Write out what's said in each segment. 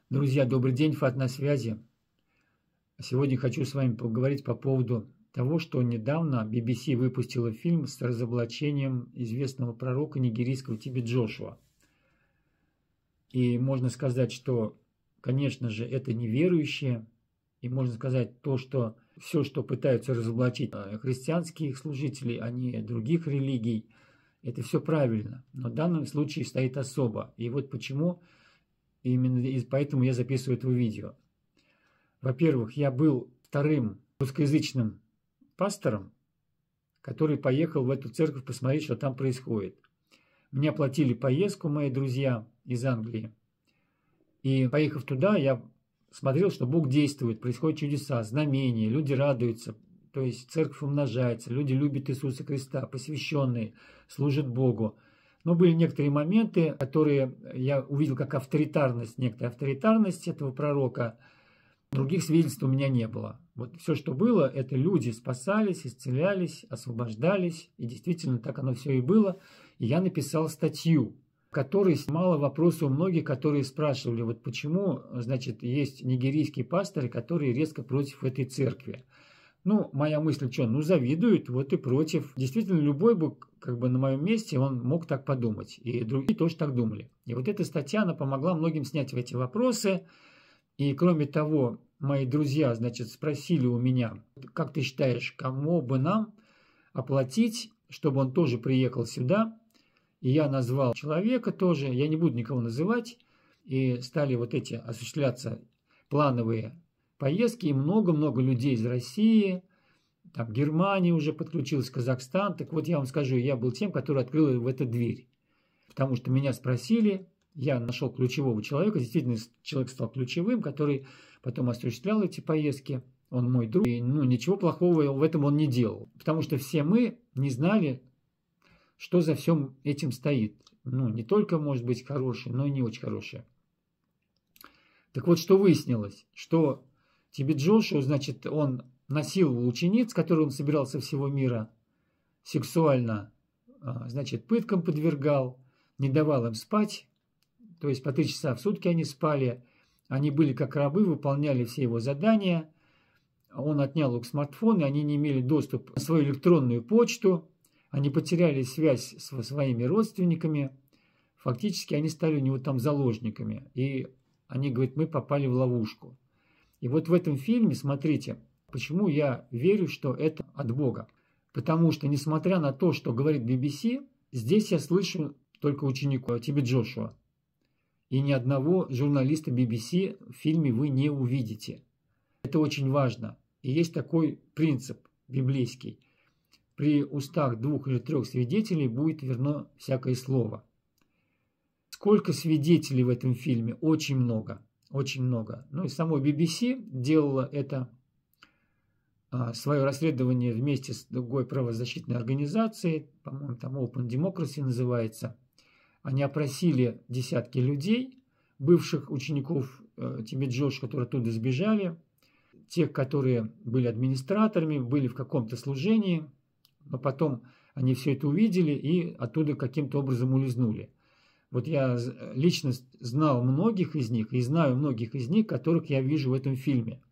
Друзья, добрый день, Фат на связи. Сегодня хочу с вами поговорить по поводу того, что недавно BBC выпустила фильм с разоблачением известного пророка нигерийского Тиби Джошуа. И можно сказать, что, конечно же, это неверующие, и можно сказать то, что все, что пытаются разоблачить христианских служителей, а не других религий, это все правильно. Но в данном случае стоит особо. И вот почему. Именно поэтому я записываю это видео. Во-первых, я был вторым русскоязычным пастором, который поехал в эту церковь посмотреть, что там происходит. Мне оплатили поездку мои друзья из Англии. И поехав туда, я смотрел, что Бог действует, происходят чудеса, знамения, люди радуются, то есть церковь умножается, люди любят Иисуса Христа, посвященные, служат Богу. Но были некоторые моменты, которые я увидел как авторитарность, некоторая авторитарность этого пророка. Других свидетельств у меня не было. Вот все, что было, это люди спасались, исцелялись, освобождались. И действительно так оно все и было. И я написал статью, в которой снимала вопросы у многих, которые спрашивали, вот почему, значит, есть нигерийские пасторы, которые резко против этой церкви. Ну, моя мысль, что, ну, завидуют, вот и против. Действительно, любой бы, как бы на моем месте, он мог так подумать. И другие тоже так думали. И вот эта статья, она помогла многим снять эти вопросы. И кроме того, мои друзья, значит, спросили у меня, как ты считаешь, кому бы нам оплатить, чтобы он тоже приехал сюда. И я назвал человека тоже, я не буду никого называть. И стали вот эти осуществляться плановые поездки, и много-много людей из России, там Германия уже подключилась, Казахстан. Так вот я вам скажу, я был тем, который открыл в эту дверь. Потому что меня спросили, я нашел ключевого человека, действительно человек стал ключевым, который потом осуществлял эти поездки. Он мой друг, и ничего плохого в этом он не делал. Потому что все мы не знали, что за всем этим стоит. Не только может быть хорошее, но и не очень хорошее. Так вот, что выяснилось, что Тиби Джошуа, значит, он насиловал учениц, которые он собирал со всего мира, сексуально, значит, пыткам подвергал, не давал им спать, то есть по 3 часа в сутки они спали, они были как рабы, выполняли все его задания, он отнял их смартфоны, они не имели доступ на свою электронную почту, они потеряли связь со своими родственниками, фактически они стали у него там заложниками, и они говорят, мы попали в ловушку. И вот в этом фильме, смотрите, почему я верю, что это от Бога. Потому что, несмотря на то, что говорит BBC, здесь я слышу только учеников Тиби Джошуа. И ни одного журналиста BBC в фильме вы не увидите. Это очень важно. И есть такой принцип библейский. При устах 2 или 3 свидетелей будет верно всякое слово. Сколько свидетелей в этом фильме? Очень много. Очень много. Ну и само BBC делало это свое расследование вместе с другой правозащитной организацией, по-моему, там Open Democracy называется. Они опросили десятки людей, бывших учеников Тиби Джошуа, которые оттуда сбежали, тех, которые были администраторами, были в каком-то служении, но потом они все это увидели и оттуда каким-то образом улизнули. Вот я лично знал многих из них и знаю многих из них, которых я вижу в этом фильме.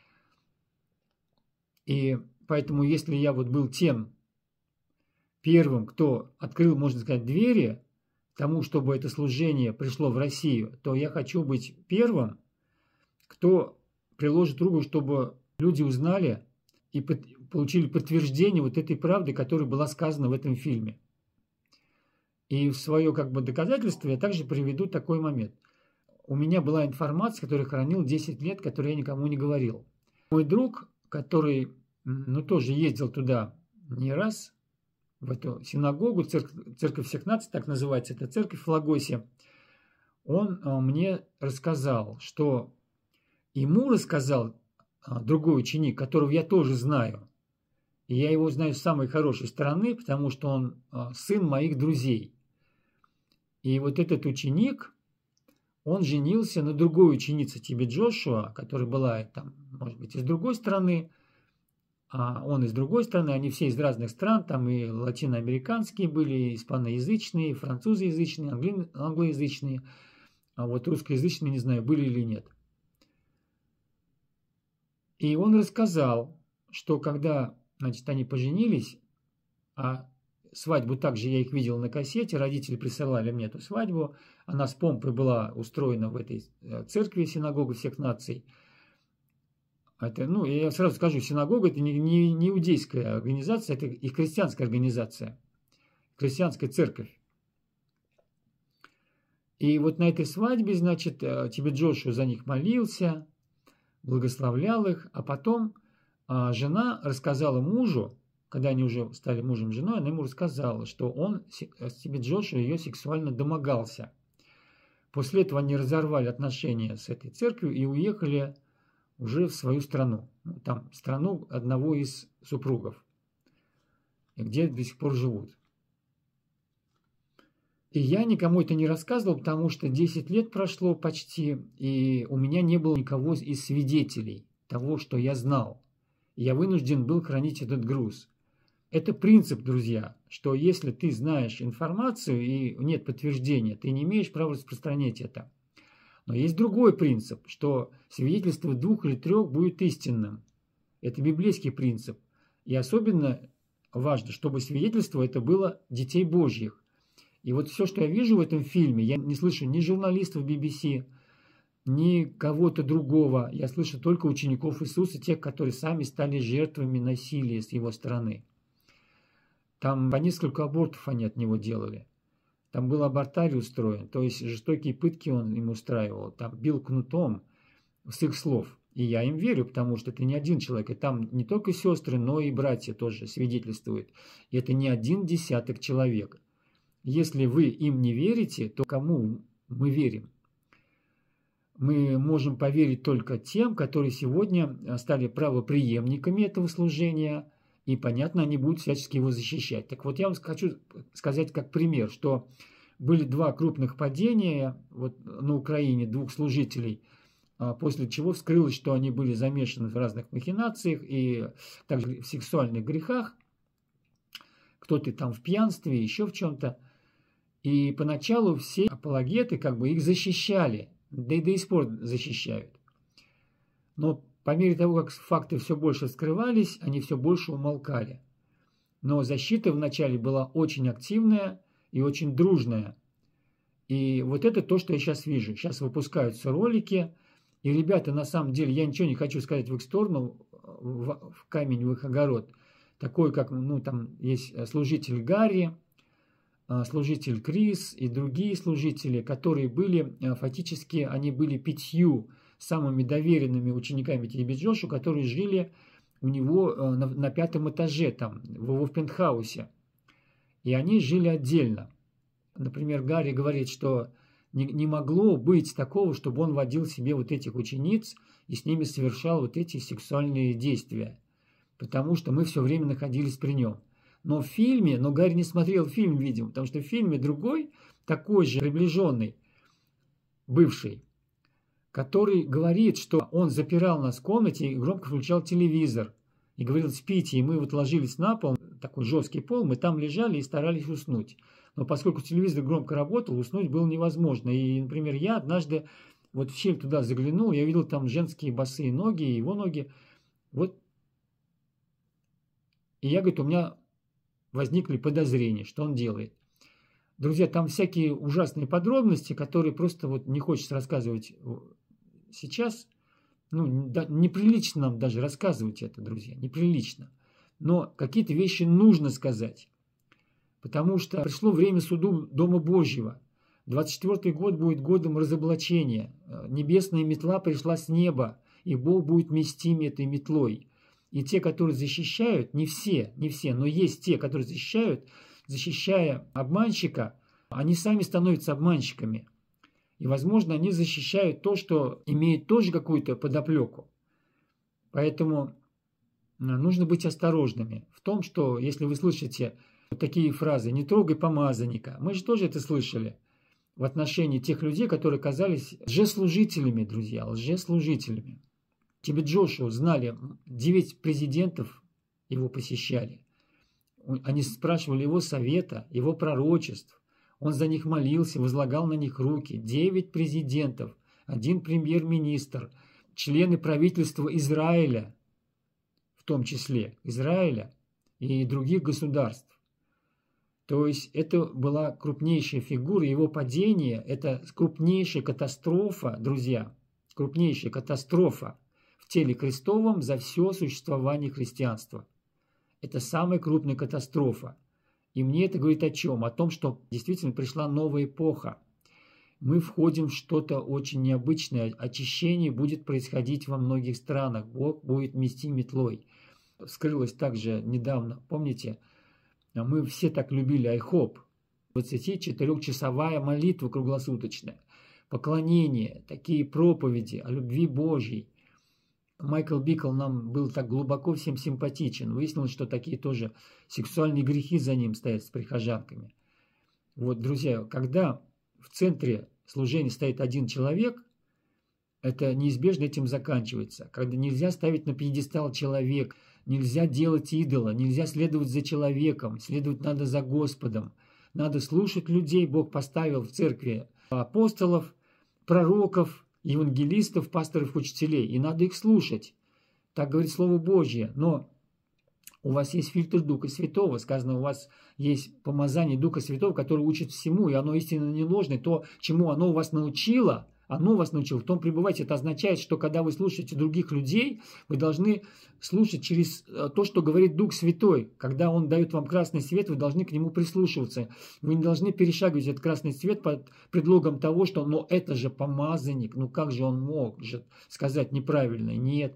И поэтому, если я вот был тем первым, кто открыл, можно сказать, двери тому, чтобы это служение пришло в Россию, то я хочу быть первым, кто приложит руку, чтобы люди узнали и получили подтверждение вот этой правды, которая была сказана в этом фильме. И в свое доказательство я также приведу такой момент. У меня была информация, которую я хранил 10 лет, которую я никому не говорил. Мой друг, который тоже ездил туда не раз, в эту синагогу, церковь всех наций, так называется, это церковь в Лагосе, он мне рассказал, что ему рассказал другой ученик, которого я тоже знаю. И я его знаю с самой хорошей стороны, потому что он сын моих друзей. И вот этот ученик, он женился на другой ученице Тиби Джошуа, которая была там, может быть, из другой страны, а он из другой страны, они все из разных стран, там и латиноамериканские были, и испаноязычные, и французоязычные, англоязычные. А вот русскоязычные, не знаю, были или нет. И он рассказал, что когда, значит, они поженились, а свадьбу также я их видел на кассете, родители присылали мне эту свадьбу, она с помпой была устроена в этой церкви, синагога всех наций. Это, ну, я сразу скажу, синагога – это не иудейская организация, это и христианская организация, христианская церковь. И вот на этой свадьбе, значит, Тибет Джошуа за них молился, благословлял их, а потом жена рассказала мужу, когда они уже стали мужем и женой, она ему рассказала, что он, Тибет Джошуа, ее сексуально домогался. После этого они разорвали отношения с этой церковью и уехали уже в свою страну. Там страну одного из супругов, где до сих пор живут. И я никому это не рассказывал, потому что 10 лет прошло почти, и у меня не было никого из свидетелей того, что я знал. И я вынужден был хранить этот груз. Это принцип, друзья, что если ты знаешь информацию и нет подтверждения, ты не имеешь права распространять это. Но есть другой принцип, что свидетельство 2 или 3 будет истинным. Это библейский принцип. И особенно важно, чтобы свидетельство это было детей Божьих. И вот все, что я вижу в этом фильме, я не слышу ни журналистов BBC, ни кого-то другого. Я слышу только учеников Иисуса, тех, которые сами стали жертвами насилия с его стороны. Там по несколько абортов они от него делали. Там был абортарий устроен, то есть жестокие пытки он им устраивал. Там бил кнутом с их слов. И я им верю, потому что это не один человек. И там не только сестры, но и братья тоже свидетельствуют. И это не 1 десяток человек. Если вы им не верите, то кому мы верим? Мы можем поверить только тем, которые сегодня стали правопреемниками этого служения, и, понятно, они будут всячески его защищать. Так вот, я вам хочу сказать как пример, что были 2 крупных падения вот, на Украине 2 служителей, после чего вскрылось, что они были замешаны в разных махинациях и также в сексуальных грехах, кто-то там в пьянстве, еще в чем-то. И поначалу все апологеты как бы их защищали, да и до сих пор защищают. Но по мере того, как факты все больше скрывались, они все больше умолкали. Но защита вначале была очень активная и очень дружная. И вот это то, что я сейчас вижу. Сейчас выпускаются ролики, и ребята, на самом деле, я ничего не хочу сказать в их сторону, в камень в их огород. Такой, как, ну, там есть служитель Гарри, служитель Крис и другие служители, которые были, фактически, они были 5 самыми доверенными учениками Тибет Джошуа, которые жили у него на 5-м этаже, там, в его пентхаусе. И они жили отдельно. Например, Гарри говорит, что не могло быть такого, чтобы он водил себе вот этих учениц и с ними совершал вот эти сексуальные действия. Потому что мы все время находились при нем. Но в фильме, Гарри не смотрел фильм, видимо, потому что в фильме другой, такой же приближенный, бывший, который говорит, что он запирал нас в комнате и громко включал телевизор. И говорил, спите, и мы вот ложились на пол, такой жесткий пол, мы там лежали и старались уснуть. Но поскольку телевизор громко работал, уснуть было невозможно. И, например, я однажды вот в щель туда заглянул, я видел там женские босые ноги, его ноги. Вот. И я, говорит, у меня возникли подозрения, что он делает. Друзья, там всякие ужасные подробности, которые просто вот не хочется рассказывать сейчас. Ну, да, неприлично нам даже рассказывать это, друзья, неприлично. Но какие-то вещи нужно сказать. Потому что пришло время суду Дома Божьего. 24-й год будет годом разоблачения. Небесная метла пришла с неба, и Бог будет мести этой метлой. И те, которые защищают, не все, но есть те, которые защищают, защищая обманщика, они сами становятся обманщиками. И, возможно, они защищают то, что имеет тоже какую-то подоплеку. Поэтому нужно быть осторожными в том, что если вы слышите вот такие фразы «не трогай помазанника», мы же тоже это слышали в отношении тех людей, которые оказались лжеслужителями, друзья, лжеслужителями. Тибет Джошуа знали, 9 президентов его посещали. Они спрашивали его совета, его пророчеств. Он за них молился, возлагал на них руки. 9 президентов, 1 премьер-министр, члены правительства Израиля, в том числе Израиля и других государств. То есть это была крупнейшая фигура, его падение – это крупнейшая катастрофа, друзья, крупнейшая катастрофа в теле Христовом за все существование христианства. Это самая крупная катастрофа. И мне это говорит о чем? О том, что действительно пришла новая эпоха. Мы входим в что-то очень необычное. Очищение будет происходить во многих странах. Бог будет мести метлой. Вскрылось также недавно, помните, мы все так любили айхоп. 24-часовая молитва круглосуточная. Поклонение, такие проповеди о любви Божьей. Майкл Бикл нам был так глубоко всем симпатичен. Выяснилось, что такие тоже сексуальные грехи за ним стоят с прихожанками. Вот, друзья, когда в центре служения стоит один человек, это неизбежно этим заканчивается. Когда нельзя ставить на пьедестал человека, нельзя делать идола, нельзя следовать за человеком, следовать надо за Господом. Надо слушать людей. Бог поставил в церкви апостолов, пророков, евангелистов, пасторов, учителей. И надо их слушать. Так говорит Слово Божье. Но у вас есть фильтр Духа Святого. Сказано, у вас есть помазание Духа Святого, который учит всему. И оно истинно не ложное. То, чему оно вас научило, в том пребывайте. Это означает, что когда вы слушаете других людей, вы должны слушать через то, что говорит Дух Святой. Когда Он дает вам красный свет, вы должны к нему прислушиваться. Вы не должны перешагивать этот красный свет под предлогом того, что «но это же помазанник, ну как же он мог же сказать неправильно?» Нет,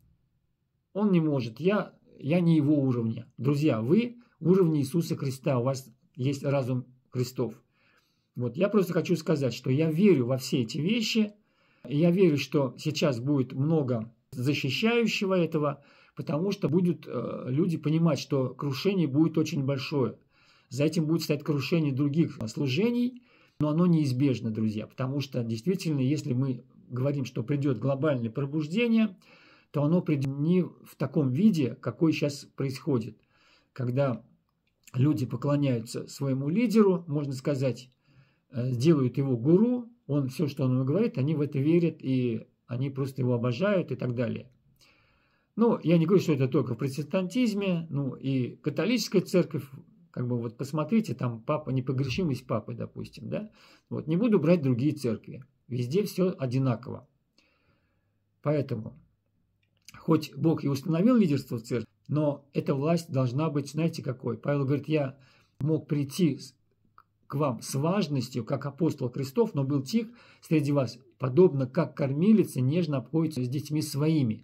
он не может. Я не его уровня. Друзья, вы уровень Иисуса Христа, у вас есть разум Христов. Вот, я просто хочу сказать, что я верю во все эти вещи, я верю, что сейчас будет много защищающего этого, потому что будут люди понимать, что крушение будет очень большое. За этим будет стоять крушение других служений, но оно неизбежно, друзья, потому что действительно, если мы говорим, что придет глобальное пробуждение, то оно придет не в таком виде, какой сейчас происходит, когда люди поклоняются своему лидеру, можно сказать, делают его гуру, он все, что он говорит, они в это верят, и они просто его обожают и так далее. Ну, я не говорю, что это только в протестантизме, ну и католическая церковь, как бы вот посмотрите, там папа, непогрешимость папы, допустим, да, вот не буду брать другие церкви, везде все одинаково. Поэтому, хоть Бог и установил лидерство в церкви, но эта власть должна быть, знаете, какой? Павел говорит, я мог прийти к вам с важностью, как апостол Христов, но был тих среди вас, подобно как кормилица нежно обходится с детьми своими.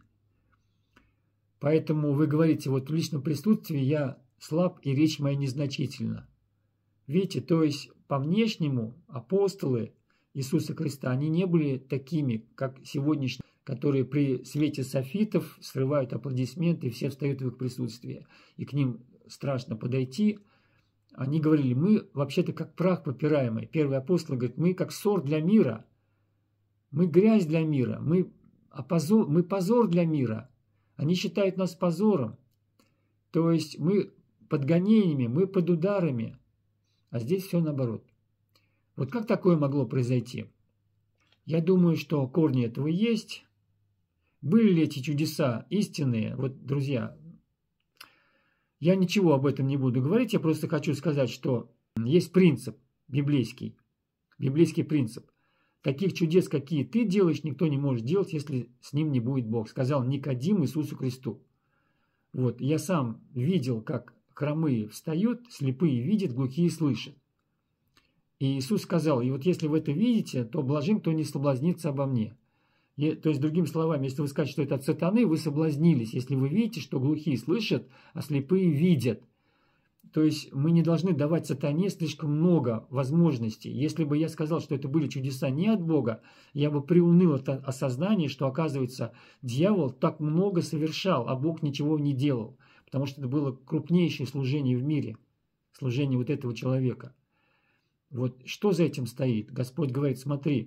Поэтому вы говорите, вот в личном присутствии я слаб и речь моя незначительна. Видите, то есть по внешнему апостолы Иисуса Христа, они не были такими, как сегодняшние, которые при свете софитов срывают аплодисменты, и все встают в их присутствии, и к ним страшно подойти. Они говорили, мы вообще-то как прах попираемый. Первый апостол говорит, мы как ссор для мира, мы грязь для мира, мы позор для мира. Они считают нас позором. То есть мы под гонениями, мы под ударами. А здесь все наоборот. Вот как такое могло произойти? Я думаю, что корни этого есть. Были ли эти чудеса истинные? Вот, друзья, я ничего об этом не буду говорить, я просто хочу сказать, что есть принцип библейский принцип. Таких чудес, какие ты делаешь, никто не может делать, если с ним не будет Бог. Сказал Никодим Иисусу Христу. Вот, я сам видел, как хромые встают, слепые видят, глухие слышат. И Иисус сказал, и вот если вы это видите, то блажен, кто не соблазнится обо мне. То есть, другими словами, если вы скажете, что это от сатаны, вы соблазнились. Если вы видите, что глухие слышат, а слепые видят. То есть, мы не должны давать сатане слишком много возможностей. Если бы я сказал, что это были чудеса не от Бога, я бы приуныл от осознания, что, оказывается, дьявол так много совершал, а Бог ничего не делал. Потому что это было крупнейшее служение в мире. Служение вот этого человека. Вот что за этим стоит? Господь говорит, смотри,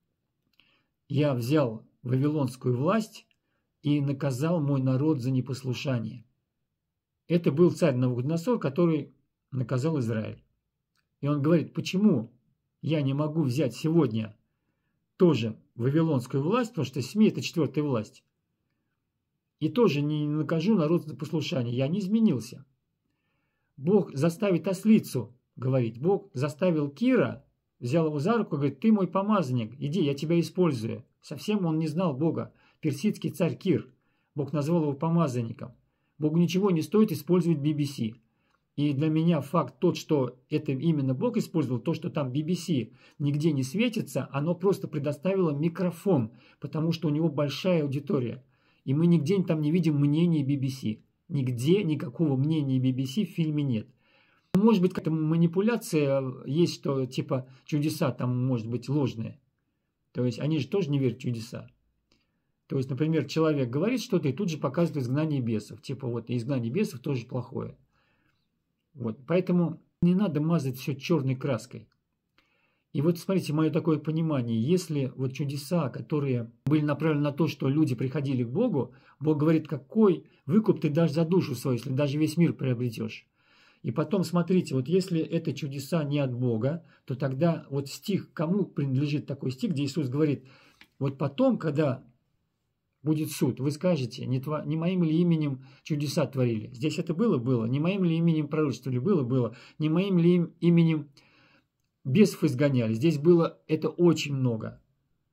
я взял вавилонскую власть и наказал мой народ за непослушание. Это был царь Навуходоносор, который наказал Израиль. И он говорит, почему я не могу взять сегодня тоже вавилонскую власть, потому что СМИ – это четвертая власть, и тоже не накажу народ за послушание. Я не изменился. Бог заставит ослицу говорить. Бог заставил Кира, взял его за руку и говорит, ты мой помазанник, иди, я тебя использую. Совсем он не знал Бога. Персидский царь Кир. Бог назвал его помазанником. Богу ничего не стоит использовать BBC. И для меня факт тот, что это именно Бог использовал, то, что там BBC нигде не светится, оно просто предоставило микрофон, потому что у него большая аудитория. И мы нигде там не видим мнения BBC. Нигде никакого мнения BBC в фильме нет. Может быть, какая-то манипуляция есть, что типа чудеса там может быть ложные. То есть они же тоже не верят в чудеса. То есть, например, человек говорит что-то и тут же показывает изгнание бесов. Типа вот изгнание бесов тоже плохое. Вот. Поэтому не надо мазать все черной краской. И вот смотрите, мое такое понимание, если вот чудеса, которые были направлены на то, что люди приходили к Богу, Бог говорит, какой выкуп ты дашь за душу свою, если даже весь мир приобретешь. И потом, смотрите, вот если это чудеса не от Бога, то тогда вот стих, кому принадлежит такой стих, где Иисус говорит, вот потом, когда будет суд, вы скажете, не моим ли именем чудеса творили? Здесь это было? Было. Не моим ли именем пророчествовали? Было? Было. Не моим ли именем бесов изгоняли? Здесь было это очень много.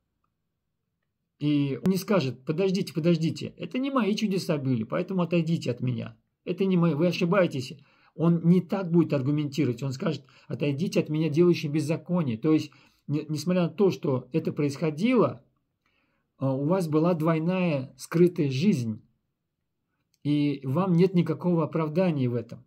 И он не скажет, подождите, подождите, это не мои чудеса были, поэтому отойдите от меня. Это не мои, вы ошибаетесь. Он не так будет аргументировать, он скажет, отойдите от меня, делающие беззаконие. То есть, несмотря на то, что это происходило, у вас была двойная скрытая жизнь, и вам нет никакого оправдания в этом.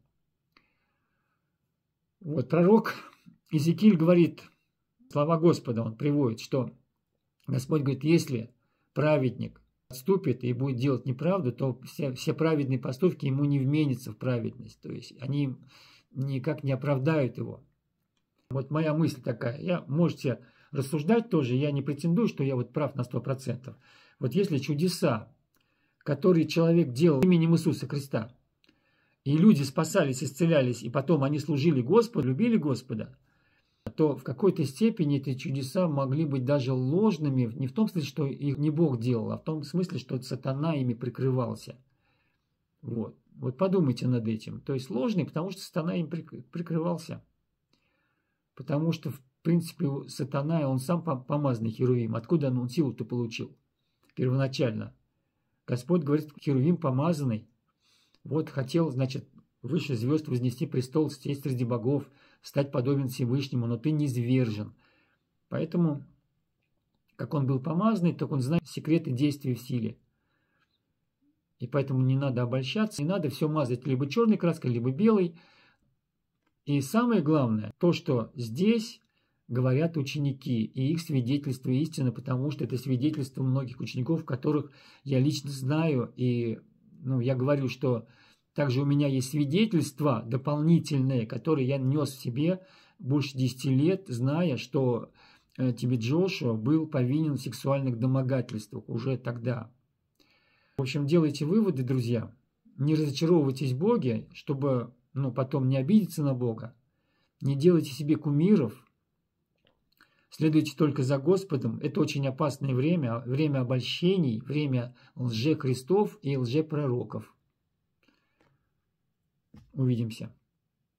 Вот пророк Иезекииль говорит, слова Господа он приводит, что Господь говорит, если праведник отступит и будет делать неправду, то все праведные поступки ему не вменятся в праведность, то есть они никак не оправдают его. Вот моя мысль такая, можете рассуждать тоже, я не претендую, что я вот прав на 100%. Вот если чудеса, которые человек делал именем Иисуса Христа, и люди спасались, исцелялись, и потом они служили Господу, любили Господа, то в какой-то степени эти чудеса могли быть даже ложными, не в том смысле, что их не Бог делал, а в том смысле, что сатана ими прикрывался. Вот подумайте над этим. То есть ложные, потому что сатана им прикрывался. Потому что, в принципе, сатана, он сам помазанный Херувим. Откуда он силу-то получил первоначально? Господь говорит, Херувим помазанный. Вот хотел, значит, выше звезд вознести престол, сесть среди богов, стать подобен Всевышнему, но ты низвержен. Поэтому, как он был помазанный, так он знает секреты действия в силе. И поэтому не надо обольщаться, не надо все мазать либо черной краской, либо белой. И самое главное, то, что здесь говорят ученики, и их свидетельство истины, потому что это свидетельство многих учеников, которых я лично знаю, и я говорю, что также у меня есть свидетельства дополнительные, которые я нес в себе больше 10 лет, зная, что Тибет Джошуа был повинен в сексуальных домогательствах уже тогда. В общем, делайте выводы, друзья. Не разочаровывайтесь в Боге, чтобы потом не обидеться на Бога. Не делайте себе кумиров. Следуйте только за Господом. Это очень опасное время, время обольщений, время лжехристов и лжепророков. Увидимся.